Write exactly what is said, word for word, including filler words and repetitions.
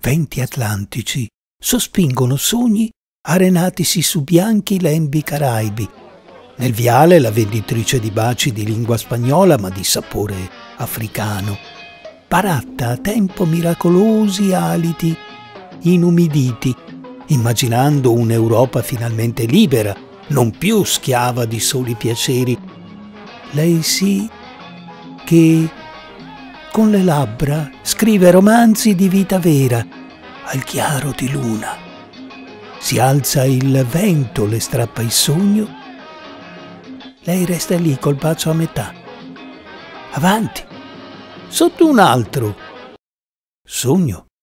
Venti atlantici sospingono sogni arenatisi su bianchi lembi caraibi. Nel viale la venditrice di baci di lingua spagnola ma di sapore africano. Baratta a tempo miracolosi aliti inumiditi, immaginando un'Europa finalmente libera, non più schiava di soli piaceri. Lei sì che con le labbra scrive romanzi di vita vera al chiaro di luna. Si alza il vento, le strappa il sogno. Lei resta lì col bacio a metà. Avanti, sotto un altro sogno.